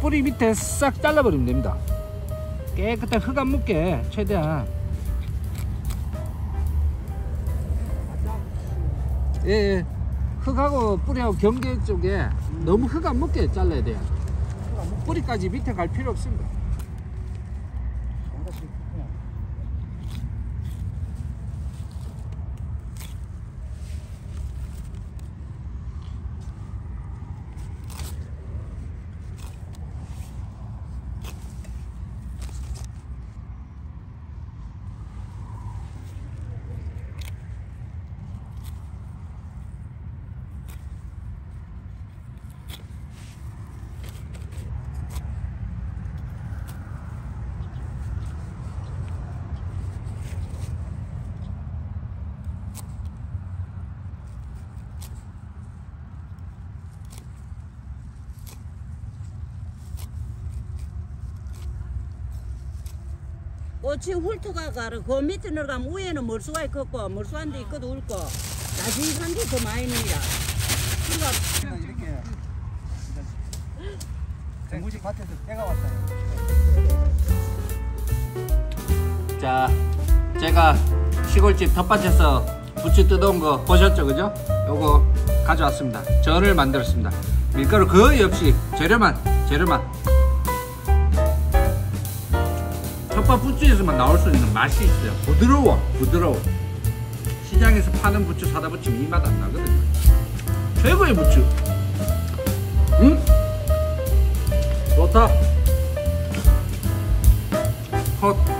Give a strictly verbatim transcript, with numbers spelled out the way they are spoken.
뿌리 밑에 싹 잘라버리면 됩니다. 깨끗한 흙 안 묻게 최대한. 예, 예. 흙하고 뿌리하고 경계 쪽에 너무 흙 안 묻게 잘라야 돼요. 뿌리까지 밑에 갈 필요 없습니다. 꽃이 훑어가 가라. 그 밑에 내려가면 위에는 물수가 있겠고 물수한 데 있거든 울고 나중한 게 더 많이 니다. 그러니까 이렇게 정부지 밭에서 때가 왔어요. 자, 제가 시골집 텃밭에서 부추 뜯어온 거 보셨죠, 그죠? 요거 가져왔습니다. 전을 만들었습니다. 밀가루 거의 없이 재료만 재료만 텃밭 부추에서만 나올 수 있는 맛이 있어요. 부드러워 부드러워. 시장에서 파는 부추 사다 붙이면 이 맛 안 나거든요. 최고의 부추. 응? 좋다. 헛.